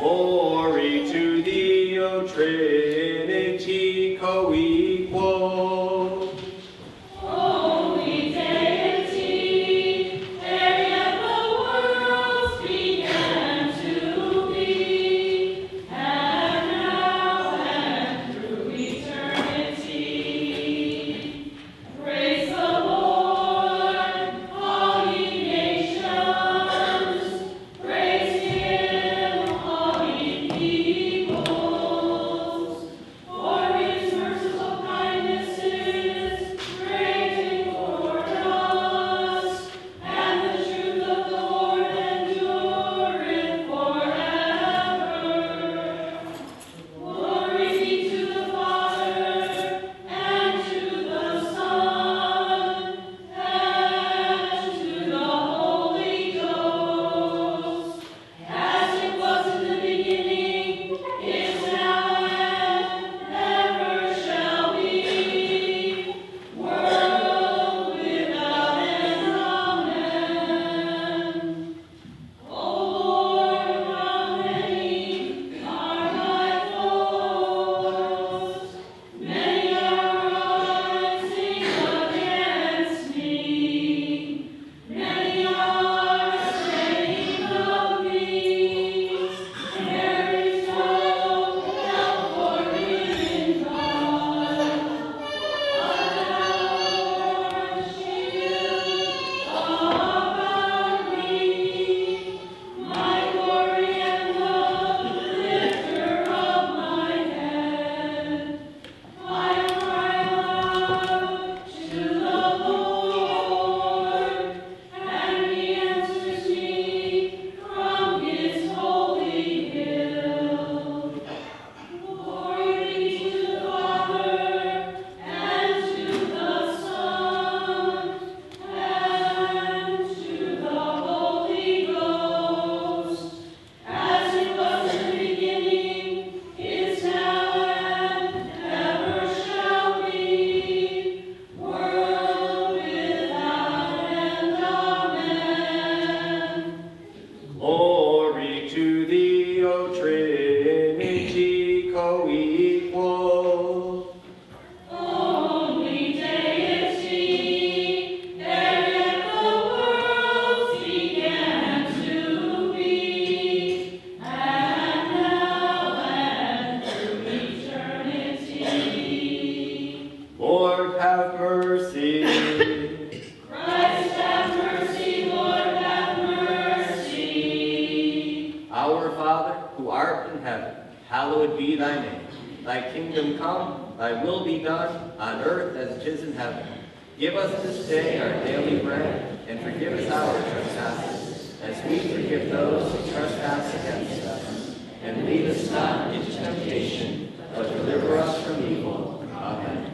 Glory to thee, O Trinity, co-equal. Holy Deity, ere yet the worlds began to be, and now and through eternity. Praise the Lord, all ye nations. Praise Him, all ye peoples. For His merciful kindnesses, great toward us, and the truth of the Lord endureth forever. Glory be to the Father, and to the Son, and to the Holy Ghost, as it was in the beginning, is now, and ever shall be, world without end. Amen. O Lord, how many are thy foes? Many are rising against me. Many are saying of me, there is no help for him in God. But thou, Lord, shield about me, my glory and the lifter of my head. I cry aloud to the Lord, and He answers me from His holy hill. Glory be to the Father, and to the Son, and to the Holy Ghost, as it was in the beginning, is now, and ever shall be, world without end. Amen. Glory to thee, O Trinity, co-equal. Only Deity, ere yet the worlds began to be, and now and through eternity. Lord, have mercy. Christ have mercy, Lord have mercy. Our Father, who art in heaven, hallowed be thy name. Thy kingdom come, thy will be done, on earth as it is in heaven. Give us this day our daily bread, and forgive us our trespasses, as we forgive those who trespass against us. And lead us not into temptation, but deliver us from evil. Amen.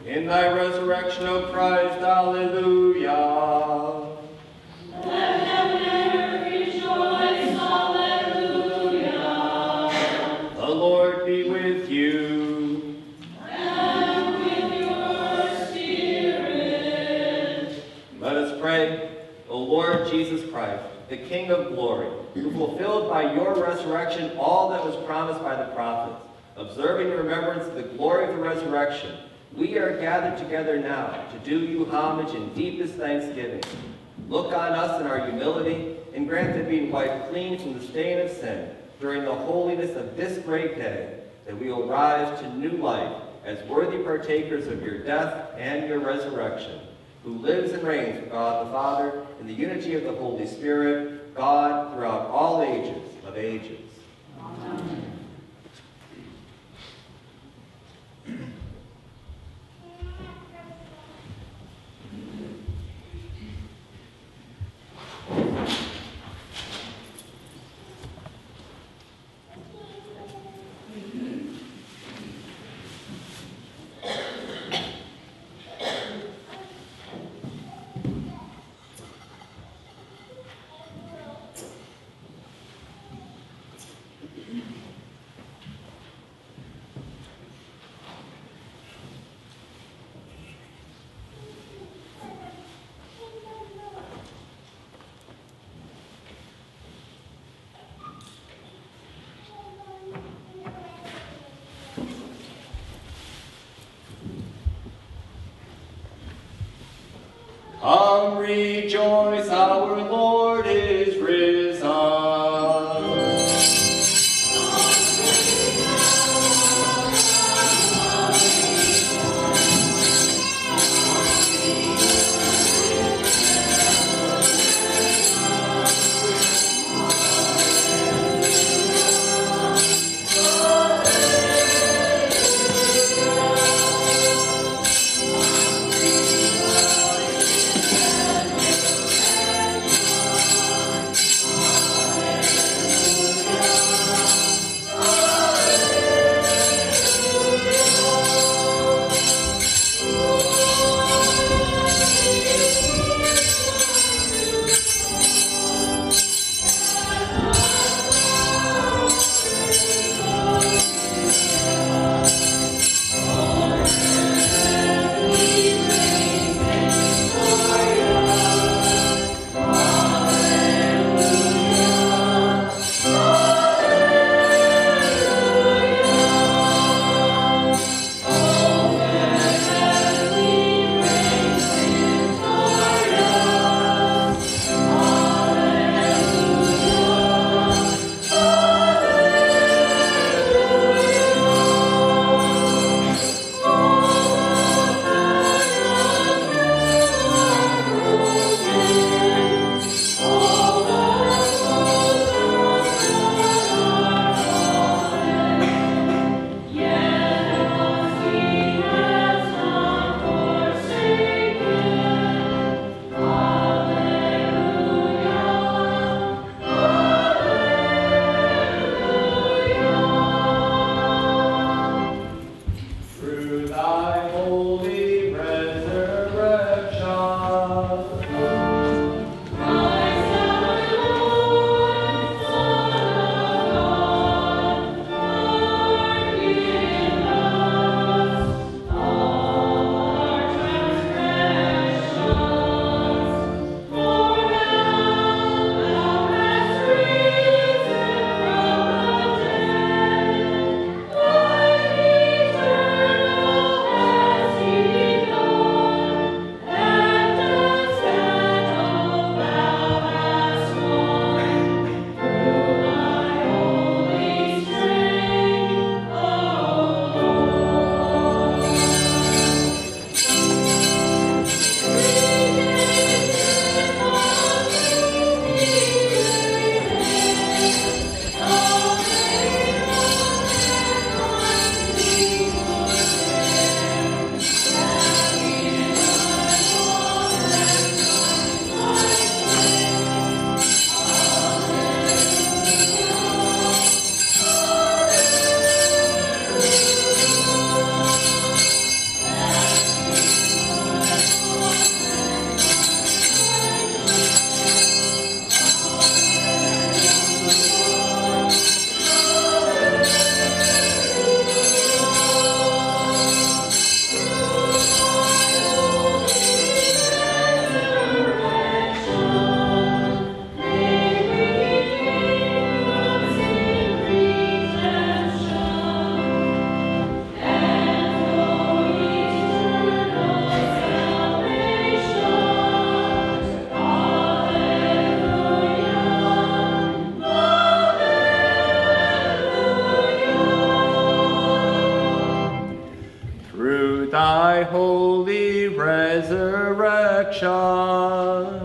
In thy resurrection, O Christ, hallelujah. Let heaven and earth rejoice, hallelujah. The Lord be with you. And with your spirit. Let us pray. O Lord Jesus Christ, the King of glory, who fulfilled by your resurrection all that was promised by the prophets, observing the remembrance of the glory of the resurrection, we are gathered together now to do you homage in deepest thanksgiving. Look on us in our humility, and grant that being wiped clean from the stain of sin during the holiness of this great day, that we will rise to new life as worthy partakers of your death and your resurrection, who lives and reigns with God the Father in the unity of the Holy Spirit, God throughout all ages of ages. Amen. Come rejoice, our Lord is risen. thy holy resurrection.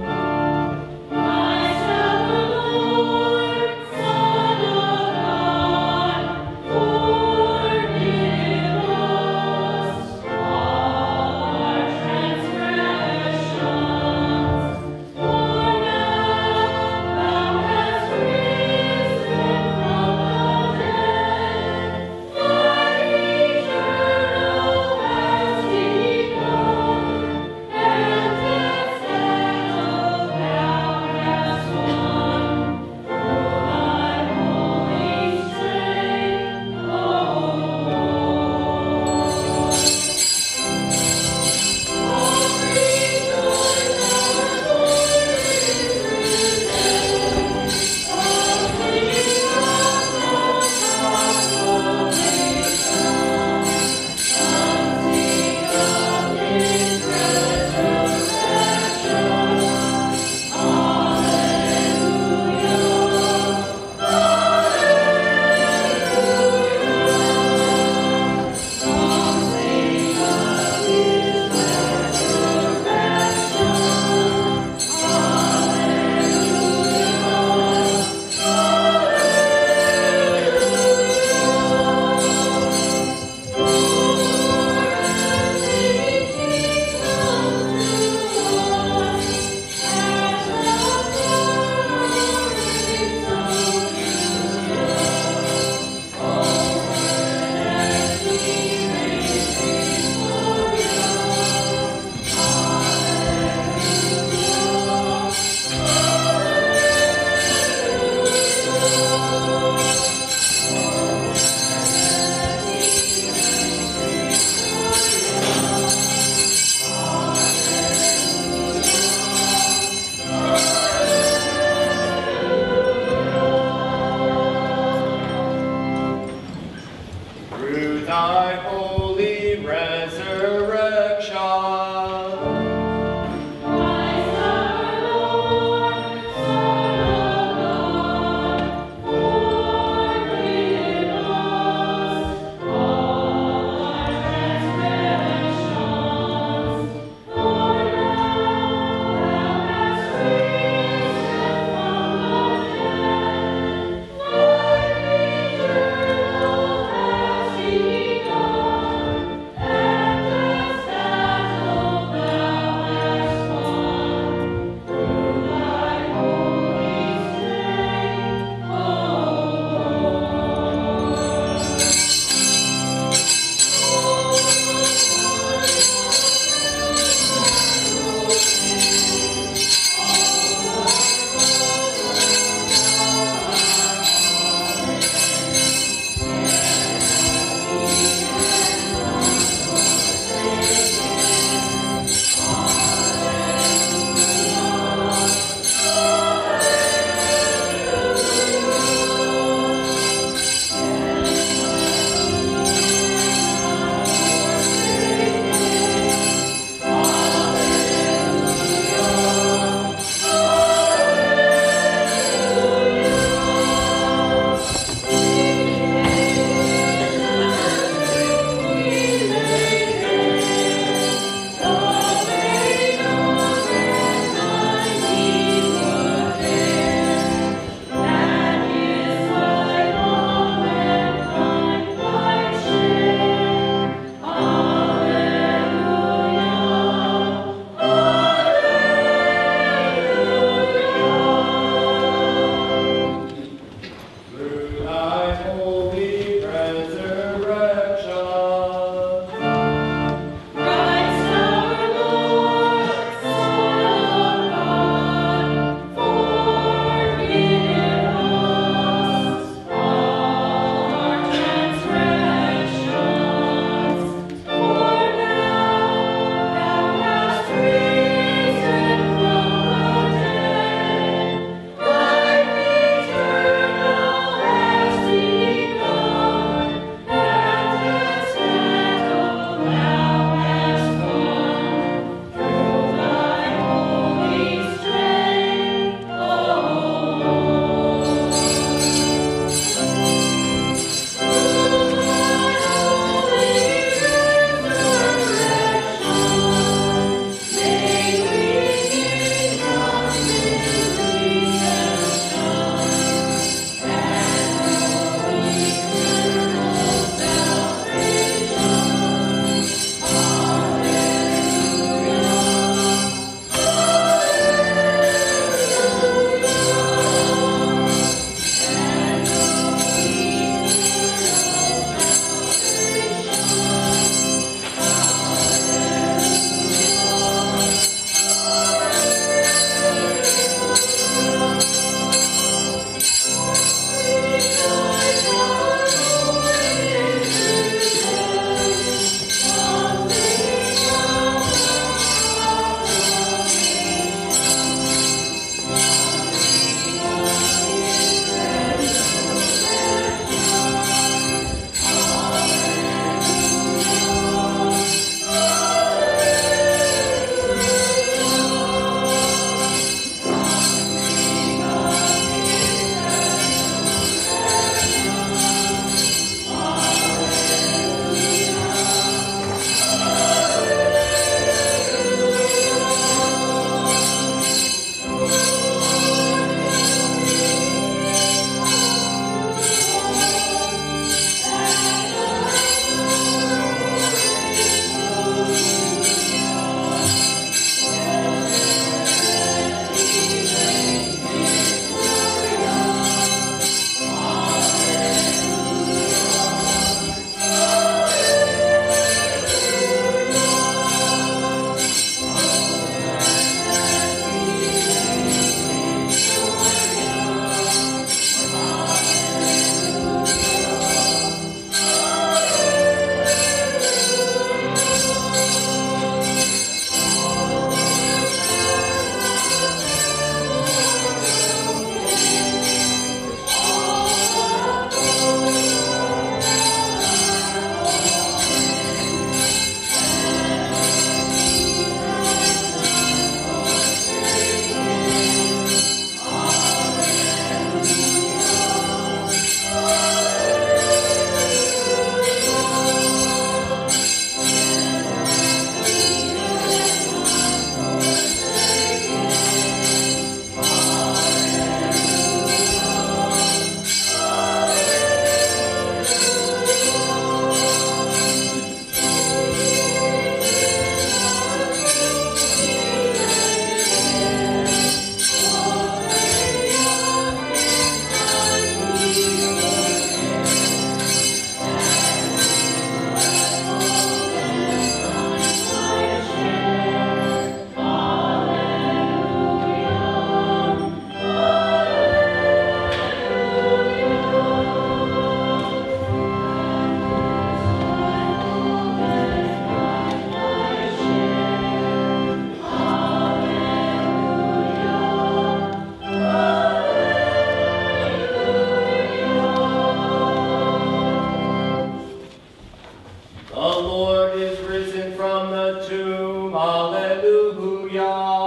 The Lord is risen from the tomb. Alleluia.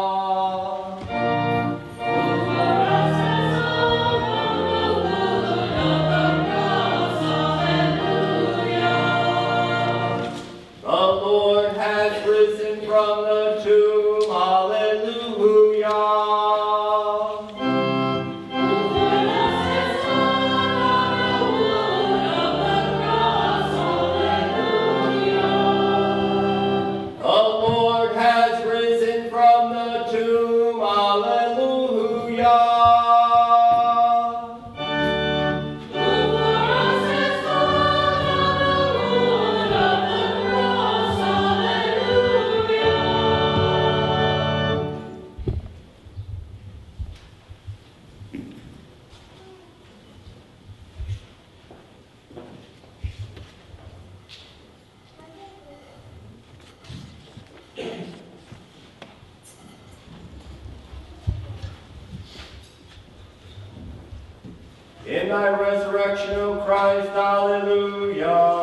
In thy resurrection, O Christ, alleluia.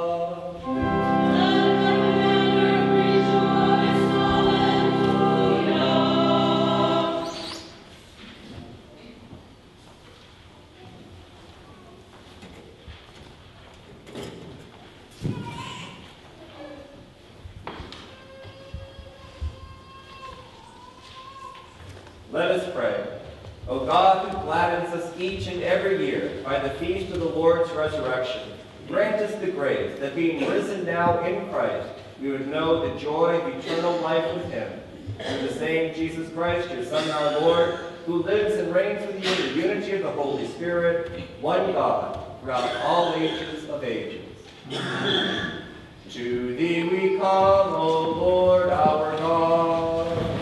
Let us pray. O God, who gladdens us each and every year by the feast of the Lord's resurrection, grant us the grace that being risen now in Christ, we would know the joy of eternal life with him. Through the same Jesus Christ, your Son, our Lord, who lives and reigns with you in the unity of the Holy Spirit, one God, throughout all ages of ages. To thee we come, O Lord our God.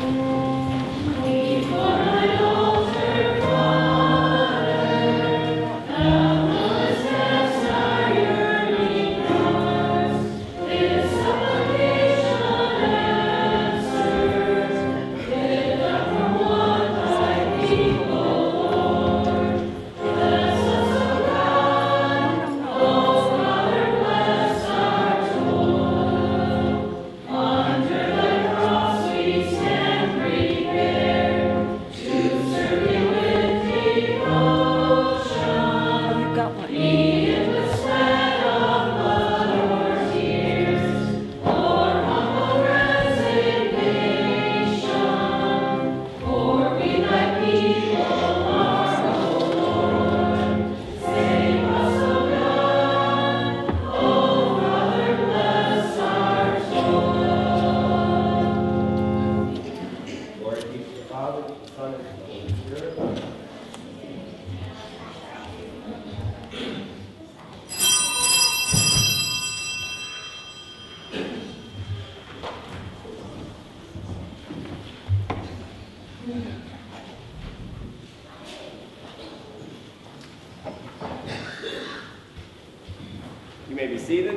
You may be seated.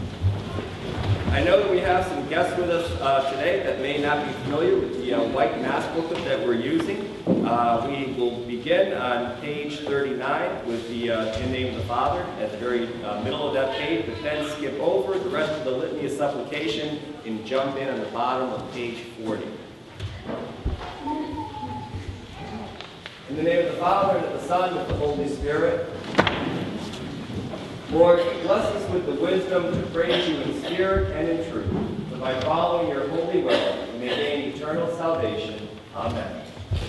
I know that we have some guests with us today that may not be familiar with the white mass booklet that we're using. We will begin on page 39 with the in the name of the Father at the very middle of that page, but then skip over the rest of the litany of supplication and jump in on the bottom of page 40. In the name of the Father, and of the Son, and of the Holy Spirit. Lord, bless us with the wisdom to praise you in spirit and in truth, that by following your holy will, we may gain eternal salvation. Amen.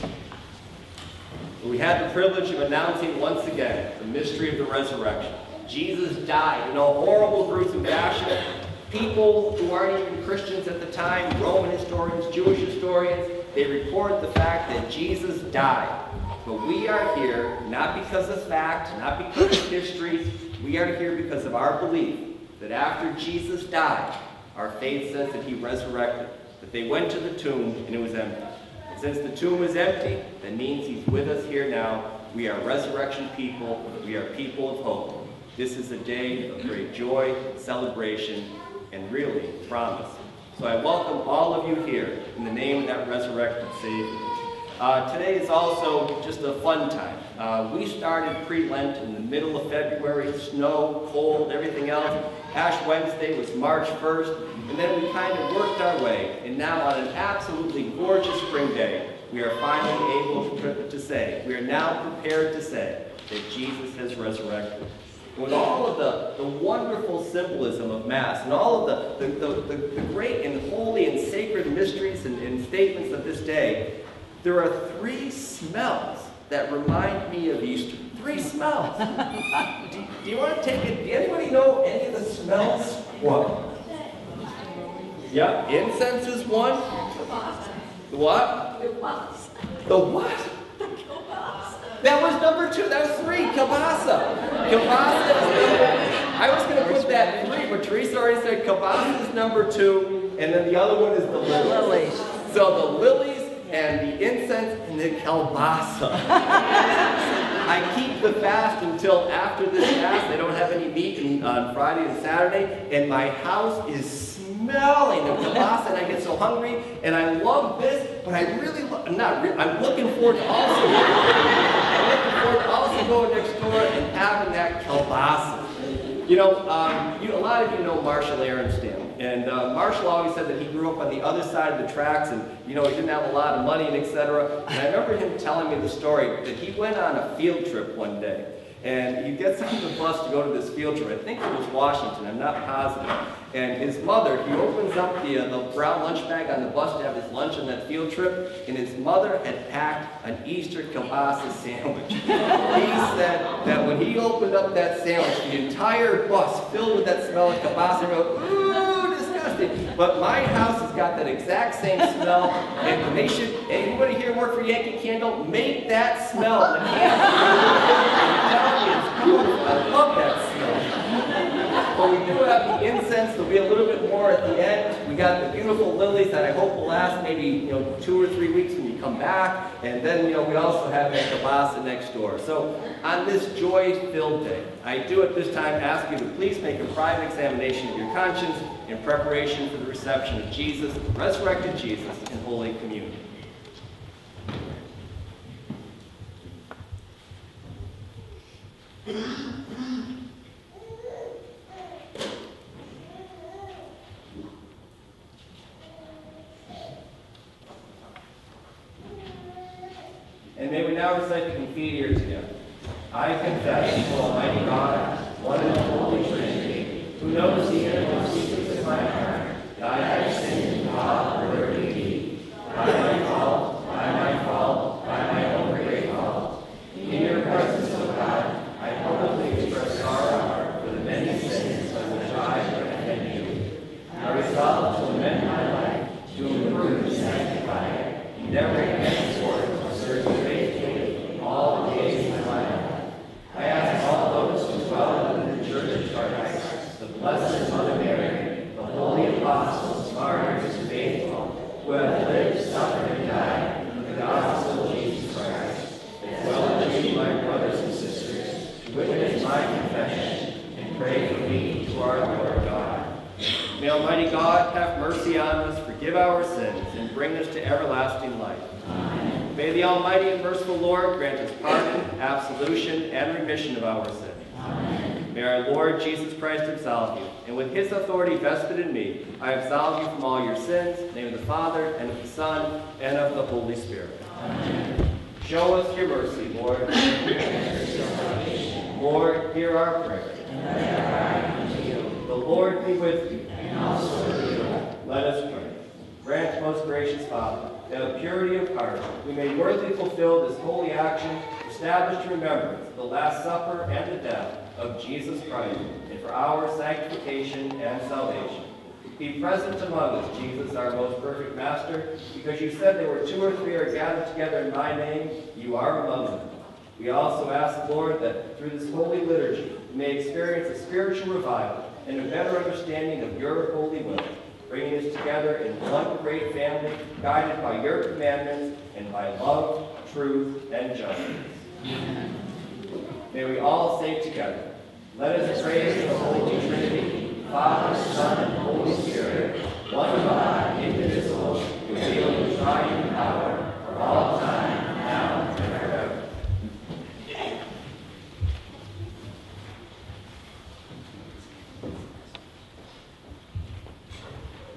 We had the privilege of announcing once again the mystery of the resurrection. Jesus died in a horrible, gruesome fashion. People who aren't even Christians at the time, Roman historians, Jewish historians, they report the fact that Jesus died. But we are here not because of fact, not because of history. We are here because of our belief that after Jesus died, our faith says that he resurrected, that they went to the tomb and it was empty. And since the tomb is empty, that means he's with us here now. We are resurrection people. We are people of hope. This is a day of great joy, celebration, and really promise. So I welcome all of you here in the name of that resurrected Savior. Today is also just a fun time. We started pre-Lent in the middle of February, snow, cold, everything else, Ash Wednesday was March 1st, and then we kind of worked our way, and now on an absolutely gorgeous spring day, we are finally able to say, we are now prepared to say that Jesus has resurrected. With all of the wonderful symbolism of Mass and all of the great and holy and sacred mysteries and statements of this day, there are 3 smells that remind me of Easter. 3 smells. Do you want to take it? Do anybody know any of the smells? What? Yeah, incense is one. The what? The what? That was number 2. That was 3. Kielbasa. Kielbasa is number. I was going to put that 3, but Teresa already said kielbasa is number 2, and then the other one is the lilies. So the lilies and the incense and the kielbasa. I keep the fast until after this fast. I don't have any meat on Friday and Saturday, and my house is smelling of kielbasa, and I get so hungry, and I love this, but I really, I'm looking forward to also going next door and having that kielbasa. You know, a lot of you know Marshall Aronstam, and Marshall always said that he grew up on the other side of the tracks, and you know, he didn't have a lot of money and etc. And I remember him telling me the story that he went on a field trip one day, and he gets on the bus to go to this field trip. I think it was Washington, I'm not positive. And his mother, he opens up the brown lunch bag on the bus to have his lunch on that field trip, and his mother had packed an Easter kielbasa sandwich. He said that when he opened up that sandwich, the entire bus filled with that smell of kielbasa, and go, ooh, disgusting. But my house has got that exact same smell, and they should, anybody here work for Yankee Candle? Make that smell. The candle. I love that smell. But we do have the incense. There'll be a little bit more at the end. We got the beautiful lilies that I hope will last maybe 2 or 3 weeks when you come back. And then we also have that kielbasa next door. So on this joy-filled day, I do at this time ask you to please make a private examination of your conscience in preparation for the reception of Jesus, resurrected Jesus, in Holy Communion. And may we now recite the Confiteor together. I confess to Almighty God, one and holy Trinity, who knows the innermost secrets of my heart, that I have sinned in thought, word, and deed, by my fault, by my own great fault. In your presence, O God, I publicly express sorrow for the many sins of which I have offended you. I resolve to amend my life, to improve and sanctify it, endeavoring henceforth to serve you faithfully all the days of my life. I ask all those who dwell in the Church of Christ, the Blessed Mother Mary, the holy apostles, martyrs, and faithful, who have lived, suffered, and died in the gospel of Jesus Christ, as well as you, my brothers and sisters, to witness my confession and pray for me to our Lord God. May Almighty God have mercy on us, forgive our sins, and bring us to everlasting life. Amen. May the Almighty and merciful Lord grant us pardon, absolution, and remission of our sins. Amen. May our Lord Jesus Christ absolve you, and with his authority vested in me, I absolve you from all your sins, in the name of the Father, and of the Son, and of the Holy Spirit. Amen. Show us your mercy, Lord. Lord, hear our prayer. The Lord be with you. And also with you. Let us pray. Grant, most gracious Father, that with purity of heart we may worthily fulfill this holy action, established in remembrance of the Last Supper and the death of Jesus Christ, and for our sanctification and salvation. Be present among us, Jesus, our most perfect Master, because you said there were 2 or 3 are gathered together in my name, you are among them. We also ask, Lord, that through this holy liturgy we may experience a spiritual revival and a better understanding of your holy will, bringing us together in one great family, guided by your commandments and by love, truth, and justice. May we all say together, let us praise the Holy Trinity, Father, Son, and Holy Spirit, one God, indivisible, revealed in triune power, for all time, now and forever.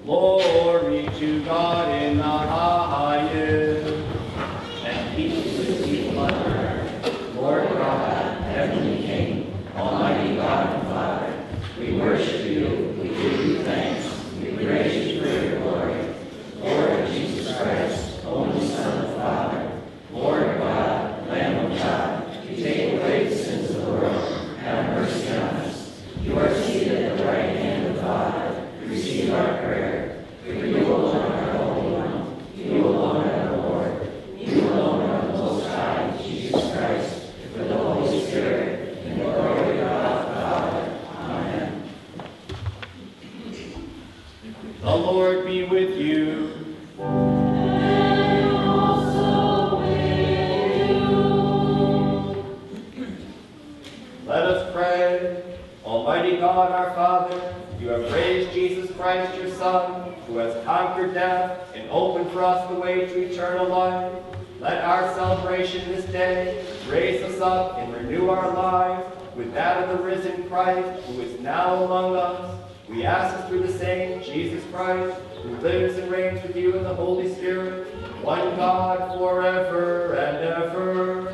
Glory to God in the highest, and peace with people on earth. Lord God, heavenly King, almighty God and Father, we worship you, we give you thanks, we praise you for your glory. Lord Jesus Christ, only Son of the Father, Lord God, Lamb of God, you take away the sins of the world, have mercy on us. You are seated at the right hand of the Father, receive our prayer. For you alone are the Holy One, you alone are the Lord, you alone are the Most High, Jesus Christ, with the Holy Spirit, in the glory of God the Father. Amen. The Lord be with you. And also with you. Let us pray. Almighty God, our Father, you have raised Jesus Christ, your Son, who has conquered death and opened for us the way to eternal life. Let our celebration this day raise us up and renew our lives with that of the risen Christ, who is now among us. We ask this through the same Jesus Christ, who lives and reigns with you in the Holy Spirit, one God forever and ever.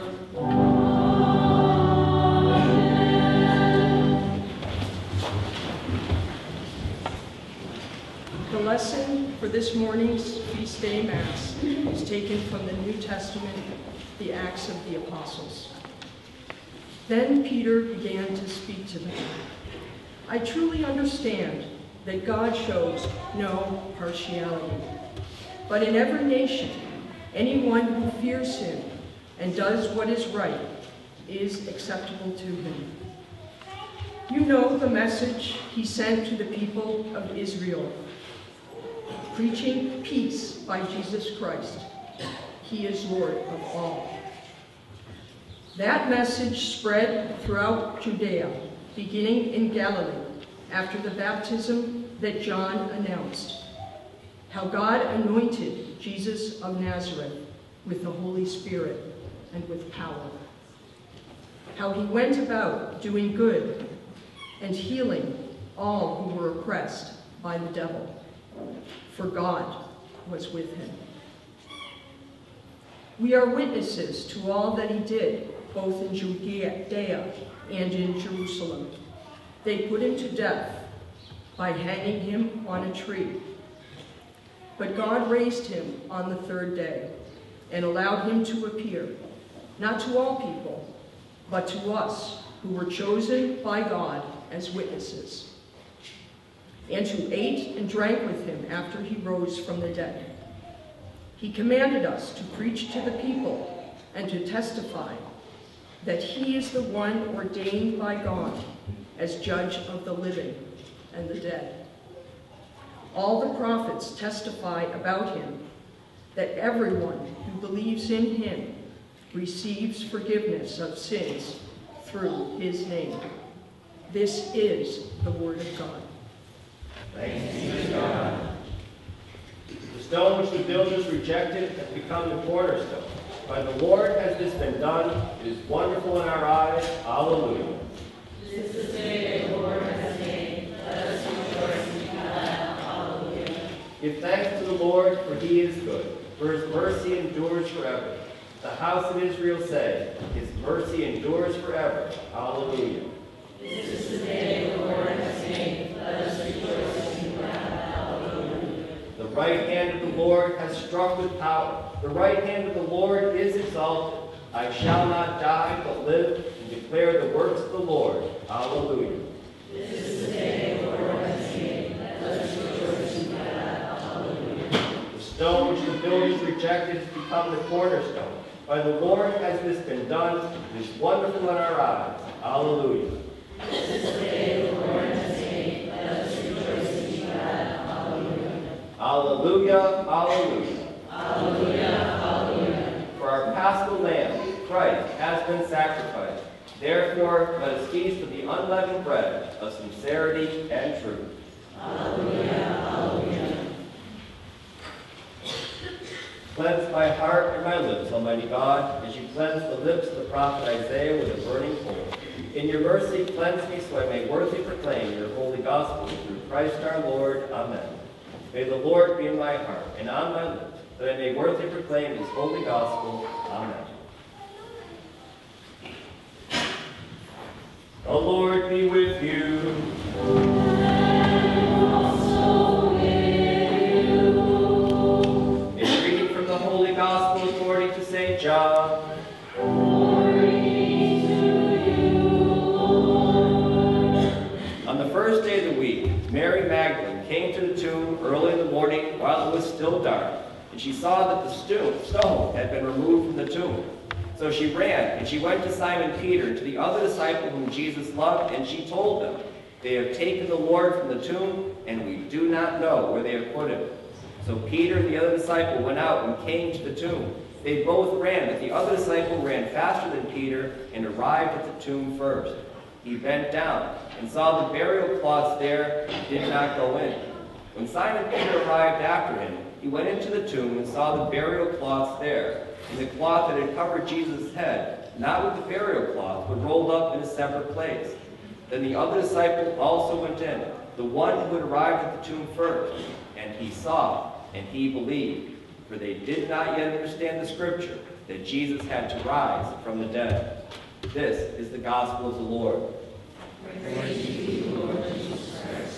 The lesson for this morning's Feast Day Mass is taken from the New Testament, the Acts of the Apostles. Then Peter began to speak to them. I truly understand that God shows no partiality, but in every nation, anyone who fears him and does what is right is acceptable to him. You know the message he sent to the people of Israel, preaching peace by Jesus Christ. He is Lord of all. That message spread throughout Judea, beginning in Galilee, after the baptism that John announced, how God anointed Jesus of Nazareth with the Holy Spirit and with power, how he went about doing good and healing all who were oppressed by the devil, for God was with him. We are witnesses to all that he did, both in Judea and in Jerusalem. They put him to death by hanging him on a tree. But God raised him on the third day and allowed him to appear, not to all people, but to us who were chosen by God as witnesses, and who ate and drank with him after he rose from the dead. He commanded us to preach to the people and to testify that he is the one ordained by God as judge of the living and the dead. All the prophets testify about him, that everyone who believes in him receives forgiveness of sins through his name. This is the word of God. Thanks be to God. The stone which the builders rejected has become the cornerstone. By the Lord has this been done. It is wonderful in our eyes. Alleluia. This is the day the Lord has made. Let us rejoice and be glad. Hallelujah. Give thanks to the Lord, for he is good, for his mercy endures forever. The house of Israel say, his mercy endures forever. Hallelujah. This is the day the Lord has made. Let us rejoice and be glad. Hallelujah. The right hand of the Lord has struck with power. The right hand of the Lord is exalted. I shall not die, but live and declare the works of the Lord. Hallelujah. This is the day the Lord has made. Let us rejoice and be glad. Hallelujah. The stone which the builders rejected has become the cornerstone. By the Lord has this been done. It is wonderful in our eyes. Hallelujah. This is the day the Lord has made. Let us rejoice and be glad. Hallelujah. Hallelujah. Hallelujah. Hallelujah. Hallelujah. For our Paschal Lamb, Christ, has been sacrificed. Therefore, let us feast with the unleavened bread of sincerity and truth. Hallelujah. Hallelujah. Cleanse my heart and my lips, Almighty God, as you cleanse the lips of the prophet Isaiah with a burning coal. In your mercy, cleanse me so I may worthily proclaim your holy gospel through Christ our Lord. Amen. May the Lord be in my heart and on my lips, that I may worthily proclaim his holy gospel. Amen. The Lord be with you. And also with you. A reading from the Holy Gospel according to St. John. Glory to you, Lord. On the first day of the week, Mary Magdalene came to the tomb early in the morning while it was still dark, and she saw that the stone had been removed from the tomb. So she ran, and she went to Simon Peter and to the other disciple whom Jesus loved, and she told them, "They have taken the Lord from the tomb, and we do not know where they have put him." So Peter and the other disciple went out and came to the tomb. They both ran, but the other disciple ran faster than Peter and arrived at the tomb first. He bent down and saw the burial cloths there and did not go in. When Simon Peter arrived after him, he went into the tomb and saw the burial cloths there, and the cloth that had covered Jesus' head, not with the burial cloth, but rolled up in a separate place. Then the other disciple also went in, the one who had arrived at the tomb first, and he saw and he believed, for they did not yet understand the scripture that Jesus had to rise from the dead. This is the gospel of the Lord. Praise to you, Lord Jesus Christ.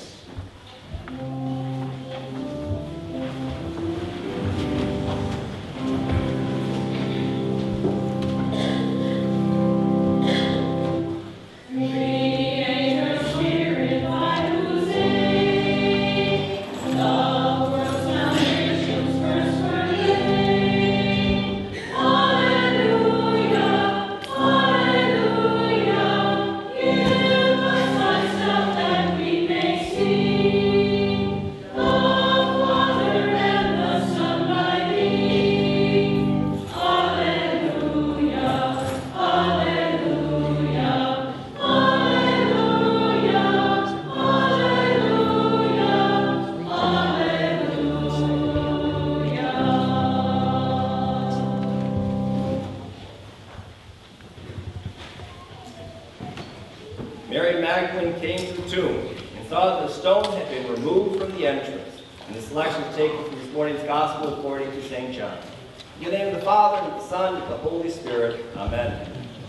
Mary Magdalene came to the tomb and saw that the stone had been removed from the entrance. And the selection is taken from this morning's Gospel according to St. John. In the name of the Father, and of the Son, and of the Holy Spirit. Amen.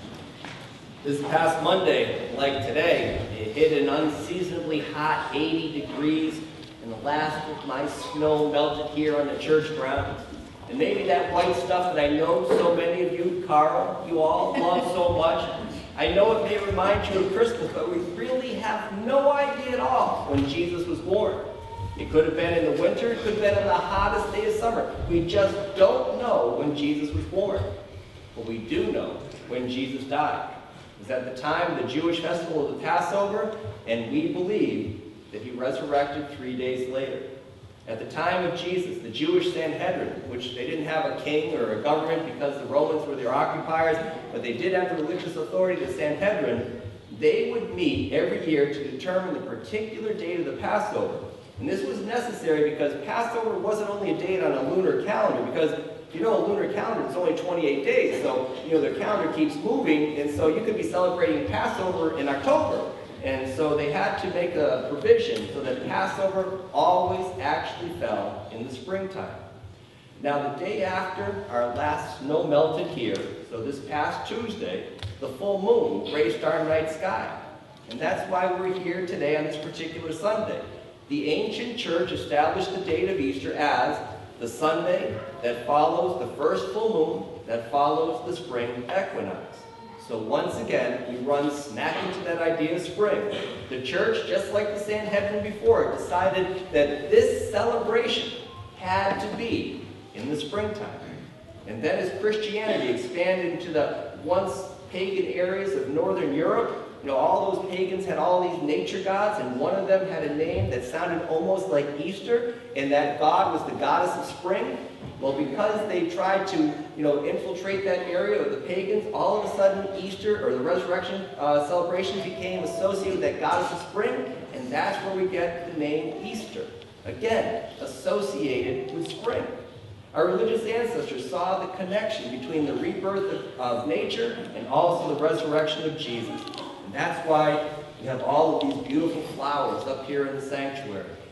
This past Monday, like today, it hit an unseasonably hot 80 degrees, and the last of my snow melted here on the church grounds. And maybe that white stuff that I know so many of you, Carl, you all love so much, I know it may remind you of Christmas, but we really have no idea at all when Jesus was born. It could have been in the winter, it could have been on the hottest day of summer. We just don't know when Jesus was born. But we do know when Jesus died. It was at the time of the Jewish festival of the Passover, and we believe that he resurrected 3 days later. At the time of Jesus, the Jewish Sanhedrin, which they didn't have a king or a government because the Romans were their occupiers, but they did have the religious authority, the Sanhedrin, they would meet every year to determine the particular date of the Passover. And this was necessary because Passover wasn't only a date on a lunar calendar, because if you know a lunar calendar, it's only 28 days, so their calendar keeps moving, and so you could be celebrating Passover in October. And so they had to make a provision so that Passover always actually fell in the springtime. Now, the day after our last snow melted here, so this past Tuesday, the full moon graced our night sky. And that's why we're here today on this particular Sunday. The ancient church established the date of Easter as the Sunday that follows the first full moon that follows the spring equinox. So once again, we run smack into that idea of spring. The church, just like the Sanhedrin before it, decided that this celebration had to be in the springtime. And then as Christianity expanded into the once pagan areas of Northern Europe, all those pagans had all these nature gods, and one of them had a name that sounded almost like Easter, and that god was the goddess of spring. Well, because they tried to, infiltrate that area of the pagans, all of a sudden Easter, or the resurrection celebration, became associated with that goddess of spring, and that's where we get the name Easter. Again, associated with spring. Our religious ancestors saw the connection between the rebirth of nature and also the resurrection of Jesus. And that's why we have all of these beautiful flowers up here in the sanctuary.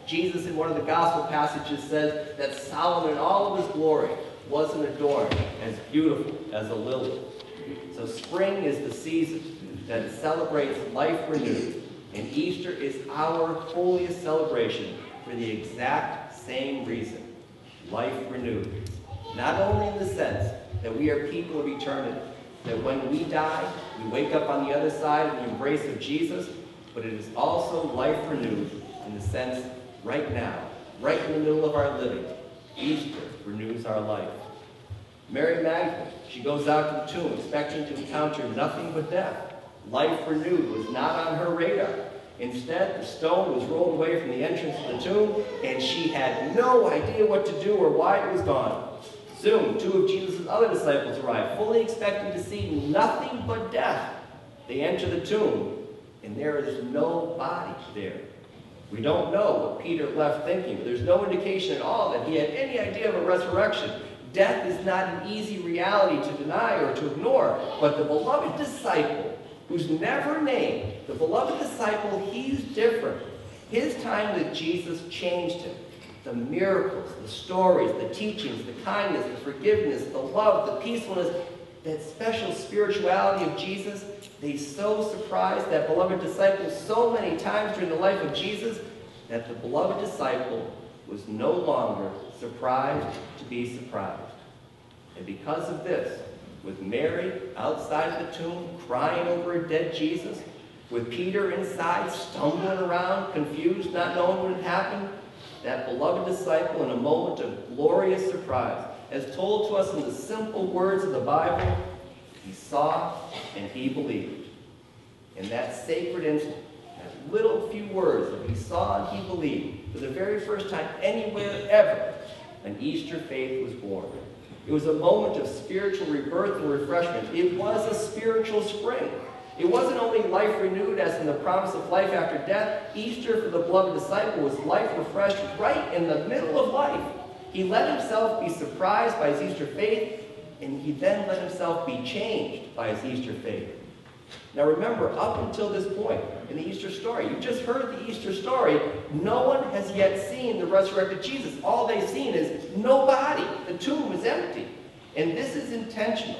Jesus, in one of the gospel passages, says that Solomon in all of his glory wasn't adorned as beautiful as a lily. So spring is the season that celebrates life renewed, and Easter is our holiest celebration for the exact same reason, life renewed. Not only in the sense that we are people of eternity, that when we die, we wake up on the other side in the embrace of Jesus, but it is also life renewed in the sense right now, right in the middle of our living, Easter renews our life. Mary Magdalene, she goes out to the tomb expecting to encounter nothing but death. Life renewed was not on her radar. Instead, the stone was rolled away from the entrance of the tomb, and she had no idea what to do or why it was gone. Soon, two of Jesus' other disciples arrived, fully expecting to see nothing but death. They enter the tomb, and there is no body there. We don't know what Peter left thinking, but there's no indication at all that he had any idea of a resurrection. Death is not an easy reality to deny or to ignore, but the beloved disciple, who's never named, the beloved disciple, he's different. His time with Jesus changed him. The miracles, the stories, the teachings, the kindness, the forgiveness, the love, the peacefulness, that special spirituality of Jesus, they so surprised that beloved disciple so many times during the life of Jesus that the beloved disciple was no longer surprised to be surprised. And because of this, with Mary outside the tomb crying over a dead Jesus, with Peter inside stumbling around, confused, not knowing what had happened, that beloved disciple, in a moment of glorious surprise, as told to us in the simple words of the Bible, he saw and he believed. In that sacred instant, that little few words that he saw and he believed, for the very first time anywhere ever, an Easter faith was born. It was a moment of spiritual rebirth and refreshment. It was a spiritual spring. It wasn't only life renewed as in the promise of life after death. Easter for the beloved disciple was life refreshed right in the middle of life. He let himself be surprised by his Easter faith, and he then let himself be changed by his Easter faith. Now remember, up until this point in the Easter story, you just heard the Easter story, no one has yet seen the resurrected Jesus. All they've seen is no body. The tomb is empty. And this is intentional.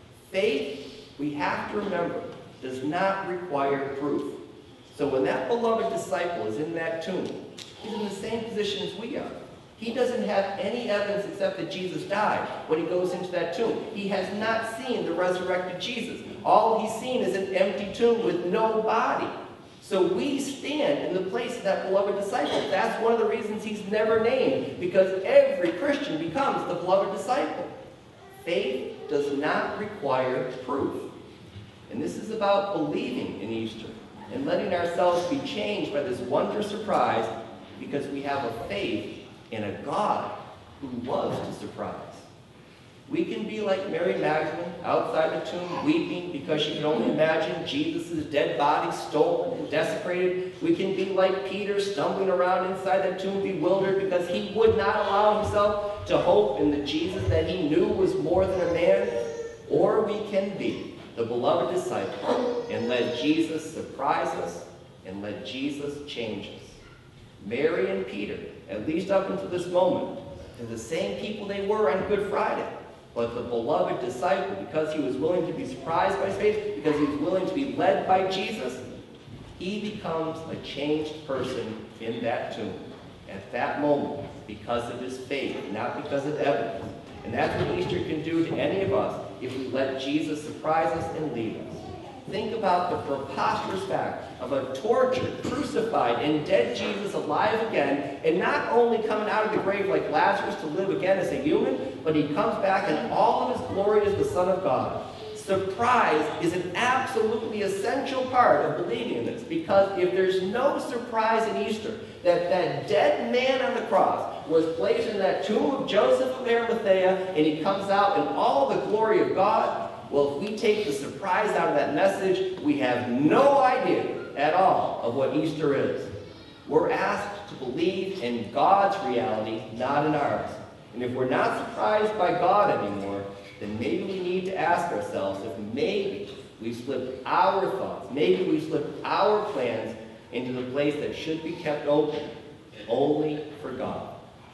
Faith, we have to remember, does not require proof. So when that beloved disciple is in that tomb, he's in the same position as we are. He doesn't have any evidence except that Jesus died when he goes into that tomb. He has not seen the resurrected Jesus. All he's seen is an empty tomb with no body. So we stand in the place of that beloved disciple. That's one of the reasons he's never named, because every Christian becomes the beloved disciple. Faith does not require proof. And this is about believing in Easter and letting ourselves be changed by this wondrous surprise, because we have a faith in a God who loves to surprise. We can be like Mary Magdalene outside the tomb, weeping because she could only imagine Jesus' dead body stolen and desecrated. We can be like Peter, stumbling around inside that tomb, bewildered because he would not allow himself to hope in the Jesus that he knew was more than a man. Or we can be the beloved disciple and let Jesus surprise us and let Jesus change us. Mary and Peter, at least up until this moment, are the same people they were on Good Friday. But the beloved disciple, because he was willing to be surprised by his faith, because he was willing to be led by Jesus, he becomes a changed person in that tomb at that moment because of his faith, not because of evidence. And that's what Easter can do to any of us if we let Jesus surprise us and lead us. Think about the preposterous fact of a tortured, crucified, and dead Jesus alive again, and not only coming out of the grave like Lazarus to live again as a human, but he comes back in all of his glory as the Son of God. Surprise is an absolutely essential part of believing in this, because if there's no surprise in Easter, that dead man on the cross was placed in that tomb of Joseph of Arimathea, and he comes out in all the glory of God, well, if we take the surprise out of that message, we have no idea at all of what Easter is. We're asked to believe in God's reality, not in ours. And if we're not surprised by God anymore, then maybe we need to ask ourselves if maybe we slipped our thoughts, maybe we slipped our plans into the place that should be kept open, only for God.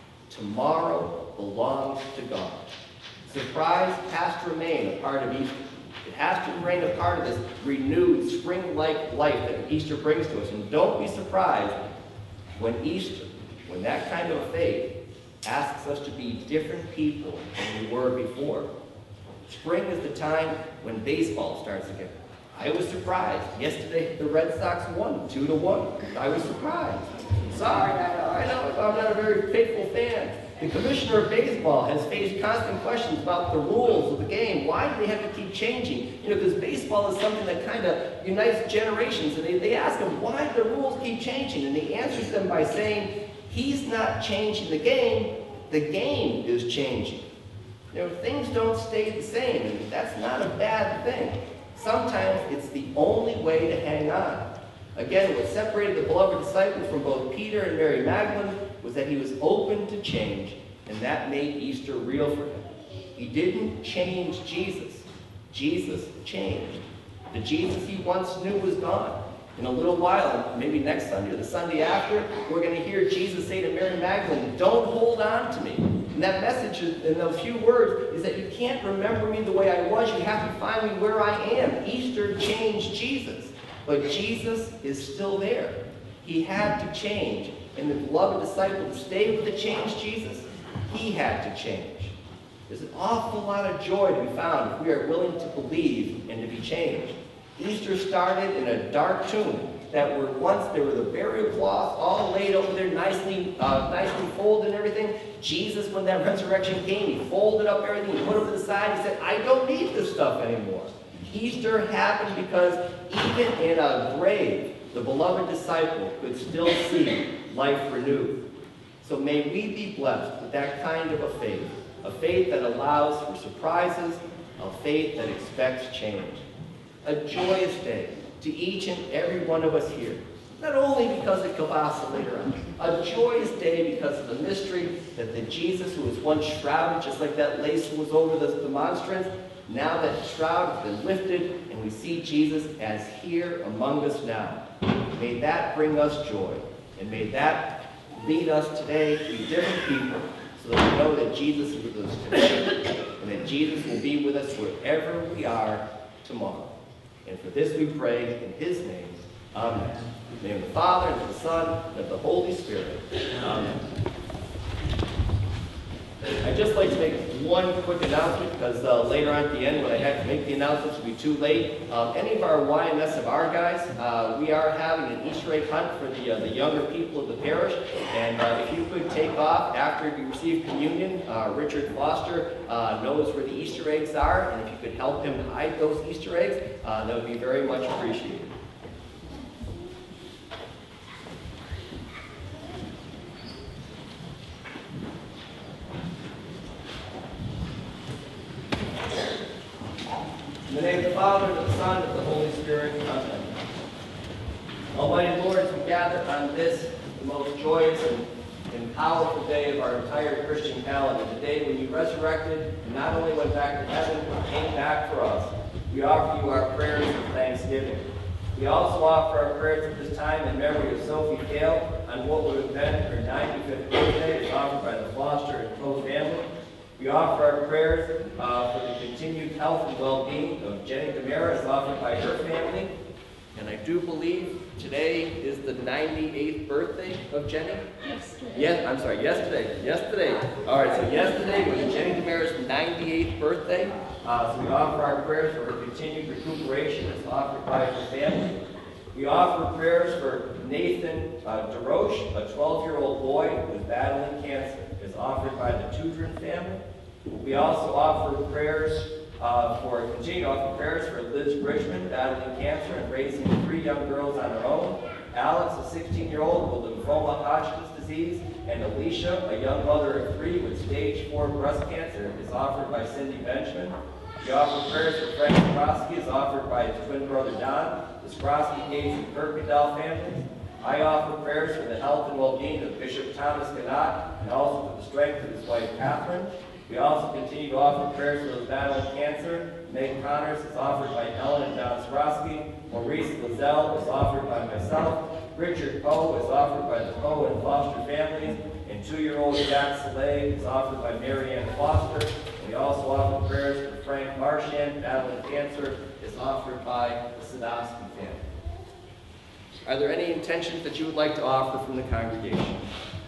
Tomorrow belongs to God. Surprise has to remain a part of Easter. It has to remain a part of this renewed, spring-like life that Easter brings to us. And don't be surprised when Easter, when that kind of faith asks us to be different people than we were before. Spring is the time when baseball starts again. I was surprised. Yesterday, the Red Sox won 2-1. I was surprised. Sorry, I know I'm not a very faithful fan. The commissioner of baseball has faced constant questions about the rules of the game. Why do they have to keep changing? You know, because baseball is something that kind of unites generations. And they ask him, why do the rules keep changing? And he answers them by saying, he's not changing the game is changing. You know, things don't stay the same, and that's not a bad thing. Sometimes it's the only way to hang on. Again, what separated the beloved disciple from both Peter and Mary Magdalene was that he was open to change, and that made Easter real for him. He didn't change Jesus. Jesus changed. The Jesus he once knew was gone. In a little while, maybe next Sunday or the Sunday after, we're going to hear Jesus say to Mary Magdalene, don't hold on to me. And that message in those few words is that you can't remember me the way I was. You have to find me where I am. Easter changed Jesus. But Jesus is still there. He had to change. And the beloved disciple who stayed with the changed Jesus, he had to change. There's an awful lot of joy to be found if we are willing to believe and to be changed. Easter started in a dark tomb that were once, there were the burial cloths all laid over there, nicely folded and everything. Jesus, when that resurrection came, he folded up everything, he put it to the side, he said, I don't need this stuff anymore. Easter happened because even in a grave, the beloved disciple could still see life renewed. So may we be blessed with that kind of a faith that allows for surprises, a faith that expects change. A joyous day to each and every one of us here. Not only because of kielbasa later on, a joyous day because of the mystery that the Jesus who was once shrouded, just like that lace was over the monstrance, now that shroud has been lifted and we see Jesus as here among us now. May that bring us joy, and may that lead us today to be different people so that we know that Jesus is with us today and that Jesus will be with us wherever we are tomorrow. And for this we pray in his name. Amen. In the name of the Father, and of the Son, and of the Holy Spirit. Amen. I'd just like to make one quick announcement, because later on at the end, when I had to make the announcements, it would be too late. Any of our YMS of our guys, we are having an Easter egg hunt for the younger people of the parish. And if you could take off after you receive communion, Richard Foster knows where the Easter eggs are, and if you could help him hide those Easter eggs, that would be very much appreciated. In the name of the Father, and of the Son, and of the Holy Spirit. Amen. Almighty Lord, as we gather on this, the most joyous and powerful day of our entire Christian calendar, the day when you resurrected and not only went back to heaven, but came back for us, we offer you our prayers of thanksgiving. We also offer our prayers at this time in memory of Sophie Gale on what would have been her 95th birthday, as offered by the Foster and Poe family. We offer our prayers for the continued health and well-being of Jenny Demera, as offered by her family. And I do believe today is the 98th birthday of Jenny. Yesterday. I'm sorry, yesterday. All right, so yesterday was Jenny Demera's 98th birthday. So we offer our prayers for her continued recuperation, as offered by her family. We offer prayers for Nathan DeRoche, a 12-year-old boy who is battling cancer, as offered by the Tudrin family. We also offer prayers continue to offer prayers for Liz Bridgman, battling cancer and raising 3 young girls on her own. Alex, a 16-year-old with lymphoma Hodgkin's disease, and Alicia, a young mother of 3 with stage 4 breast cancer, is offered by Cindy Benjamin. We offer prayers for Frank Skrosky, is offered by his twin brother Don, the Skrosky, Gates, and Kirkendall families. I offer prayers for the health and well-being of Bishop Thomas Ganot, and also for the strength of his wife Catherine. We also continue to offer prayers for those battling cancer. Meg Connors is offered by Ellen and Don Skrosky. Maurice Lizelle is offered by myself. Richard Poe is offered by the Poe and Foster families, and 2-year-old Jack Soleil is offered by Mary Ann Foster. We also offer prayers for Frank Marchand, battling cancer, is offered by the Sadowski family. Are there any intentions that you would like to offer from the congregation?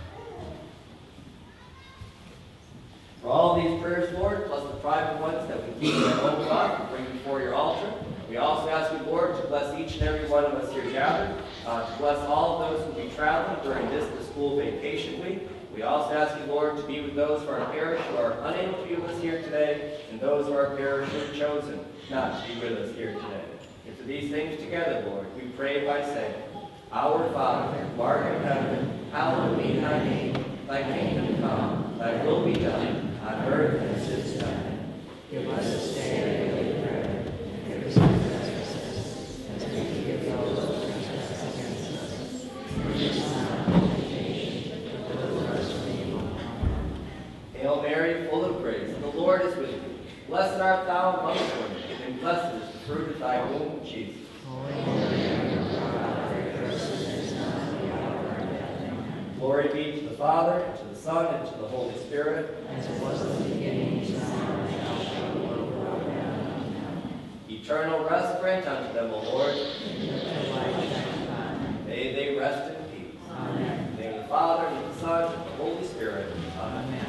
For all these prayers, Lord, plus the private ones that we keep in our own thought and bring before your altar, we also ask you, Lord, to bless each and every one of us here gathered, to bless all of those who will be traveling during the school vacation week. We also ask you, Lord, to be with those of our parish who are unable to be with us here today, and those of our parish who have chosen not to be with us here today. And for these things together, Lord, we pray by saying, Our Father, who art in heaven, hallowed be thy name. Thy kingdom come, thy will be done, on earth as it is in heaven. Give us this day our daily bread, and forgive us our trespasses, as we forgive those who trespass against us. Lead us not into temptation, but deliver us from evil. Hail Mary, full of grace, the Lord is with you. Blessed art thou amongst women, and blessed is the fruit of thy womb, Jesus. Holy Mary, Mother of God, pray for us sinners now and at the hour of our death. Amen. Glory be to the Father, and to the Son, and to the Holy Spirit. As it was in the beginning, is now, and shall be, world without end. Amen. Eternal rest grant unto them, O Lord. Their life shall come. May they rest in peace. Amen. In the name of the Father, and of the Son, and of the Holy Spirit. Amen. Amen.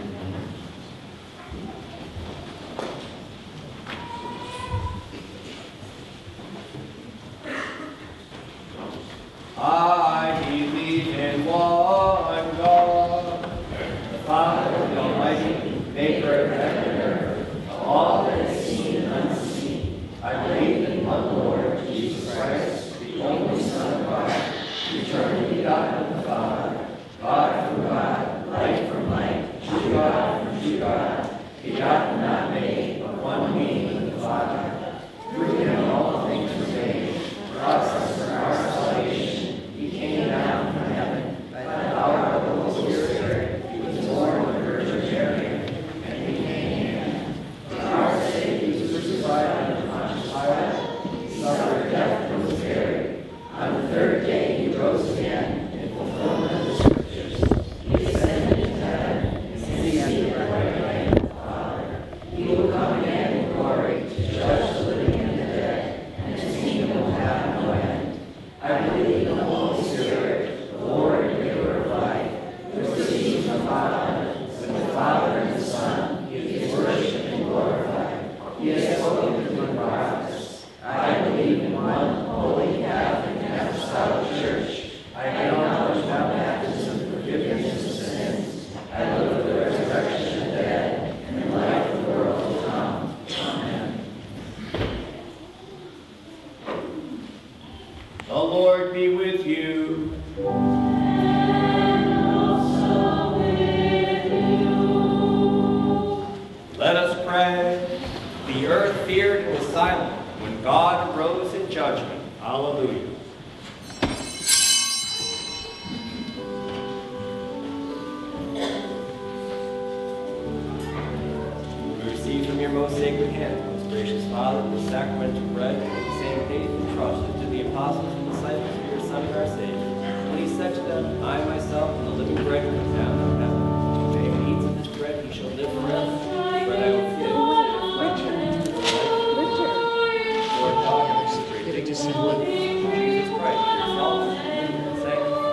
I believe in one God, the Father, the Almighty, maker of heaven and earth, of all that is seen and unseen. I believe in one Lord, Jesus Christ, the only Son of God, eternally begotten of the Father, God from God, light from light, true God from true God, begotten, not made, but one being with the Father. Through him all things were made, for us and for our salvation. He came down from heaven by the power of the Holy Spirit. He was born of the Virgin Mary and became man. For our sake he was crucified under Pontius Pilate. He suffered death and was buried. On the third day he rose again in fulfillment of the Scriptures. He ascended into heaven and is seated at the right hand of the Father. He will come again in glory to judge the living and the dead, and his kingdom will have no end. I believe in the Holy Spirit, the Lord and giver of life, who proceeds from God, with the Father and the Son. He is worshipped and glorified. He has spoken through the prophets. I believe in one holy Catholic and Apostolic Church. I acknowledge baptism for forgiveness of sins. I look for the resurrection of the dead and the life of the world to come. Amen. The Lord be with you. And also with you. Let us pray. The earth feared and was silent when God arose in judgment. Hallelujah. We receive from your most sacred hand, most gracious Father, the sacrament of bread and the same faith and trust that to the apostles and disciples of your Son and our Savior. When he said to them, I myself am the living bread that comes down from heaven. If anyone eats of this bread, he shall live forever. Bread I will give. Lord God, great dignity and wood, Jesus Christ, yourself, and sanctify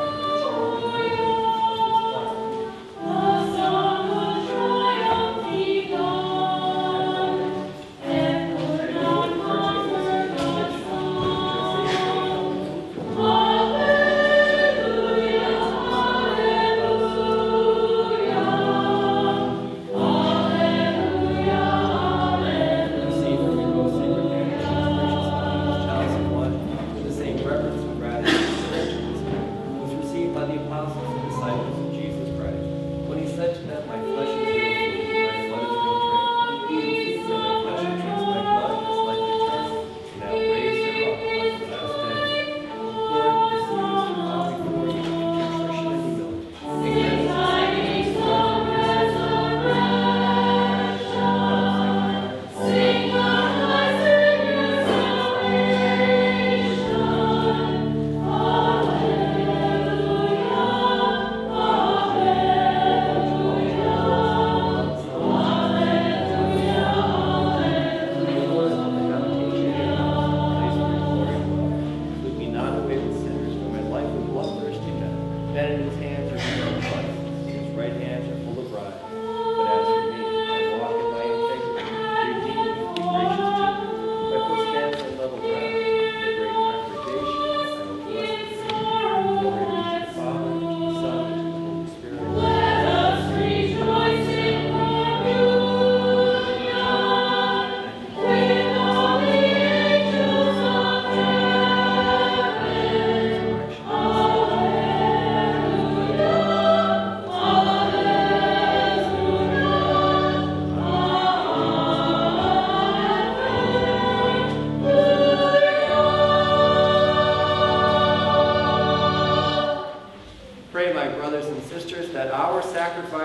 Hallelujah, hallelujah.